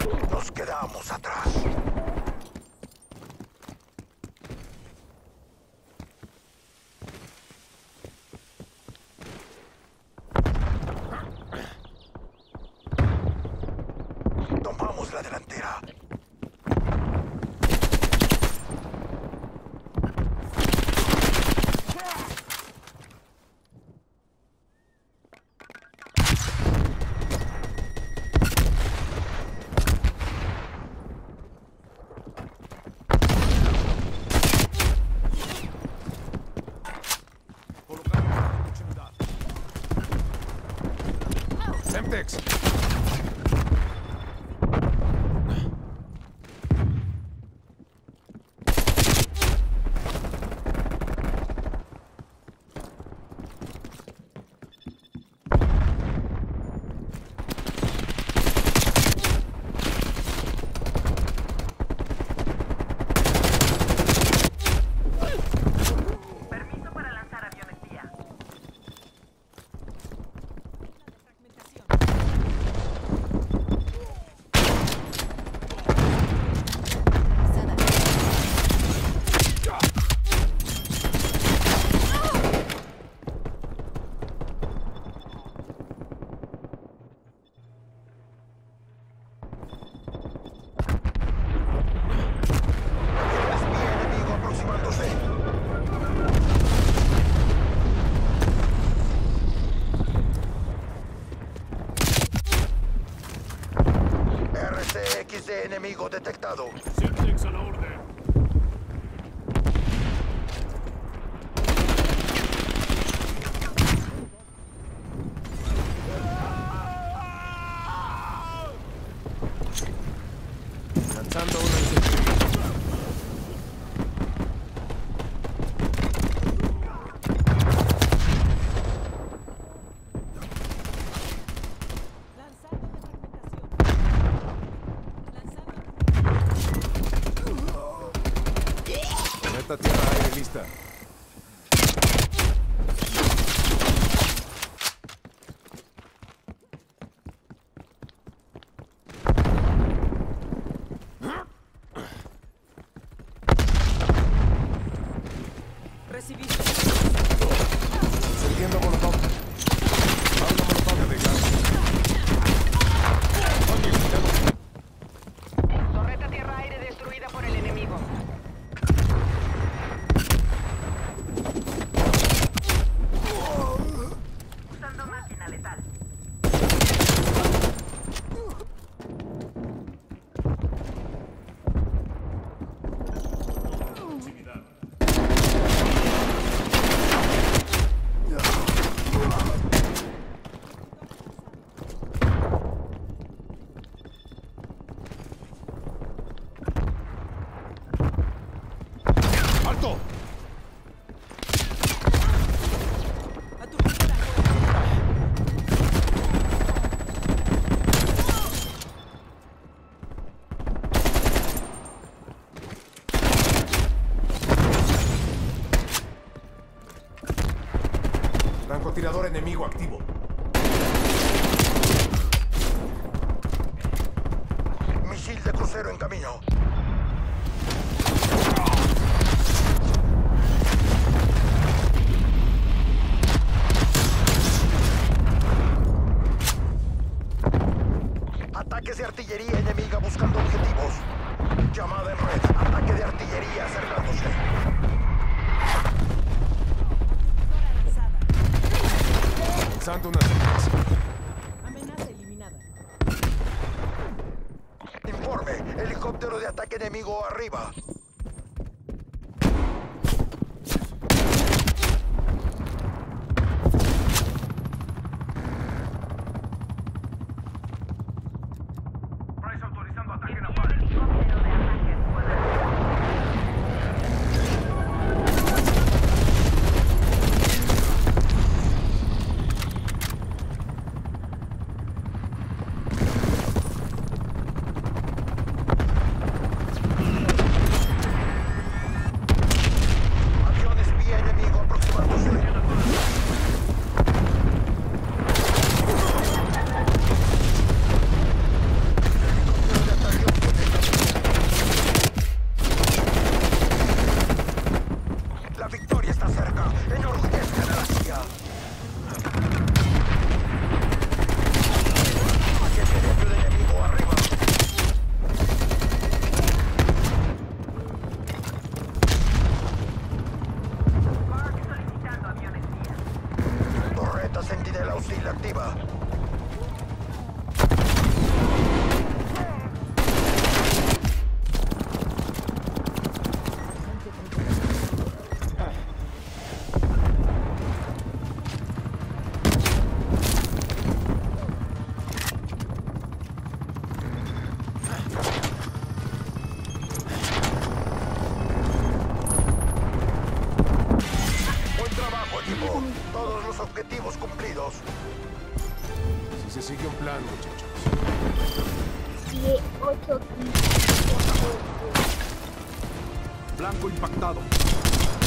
Nos quedamos atrás. Tomamos la delantera. Semtex. Permiso para lanzar avión espía. Espía enemigo aproximándose. RCXD enemigo detectado. Semtex a la orden. Lanzando una incendio. Planeta Tierra-aire lista. Recibido. Encendiendo molotov. Arma molotov de gas. Oye, cuidado. Torreta tierra-aire destruida por el enemigo. Usando máquina letal. ¡Alto! Francotirador enemigo activo. Misil de crucero en camino. Ataques de artillería enemiga buscando objetivos. Llamada en red. Ataque de artillería acercándose. Lanzando una Semtex. Amenaza eliminada. Informe. Helicóptero de ataque enemigo arriba. Price autorizando ataque Envía naval. helicóptero de ataque. Todos los objetivos cumplidos. Si se sigue un plan, muchachos. 8, 15, Blanco impactado.